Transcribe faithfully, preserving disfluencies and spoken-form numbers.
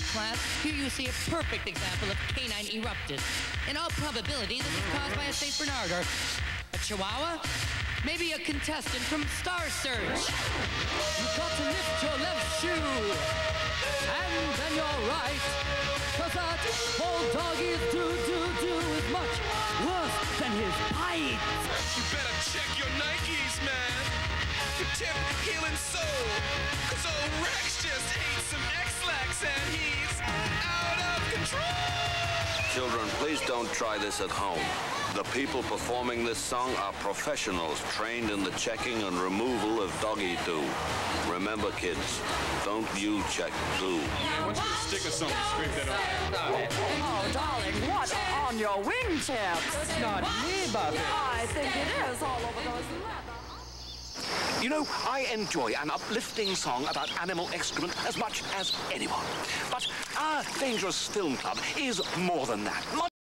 class, here you see a perfect example of canine eruptus. In all probability, this is caused by a Saint Bernard or a Chihuahua. Maybe a contestant from Star Search. You've got to lift your left shoe. And then you're right. Cause that whole doggy's do-do-do is much worse than his bite. You better check your Nikes, man. Your tip, heel, and sole. Cause old Rex just ate some X-Lax and he's out of control. Children, please don't try this at home. The people performing this song are professionals trained in the checking and removal of doggy do. Remember, kids, don't you check do. I want you to stick or something, scrape that up. Oh, darling, what are on your wingtips? That's not me, Bobby. I think it is all over those leather. You know, I enjoy an uplifting song about animal excrement as much as anyone. But our Dangerous Film Club is more than that.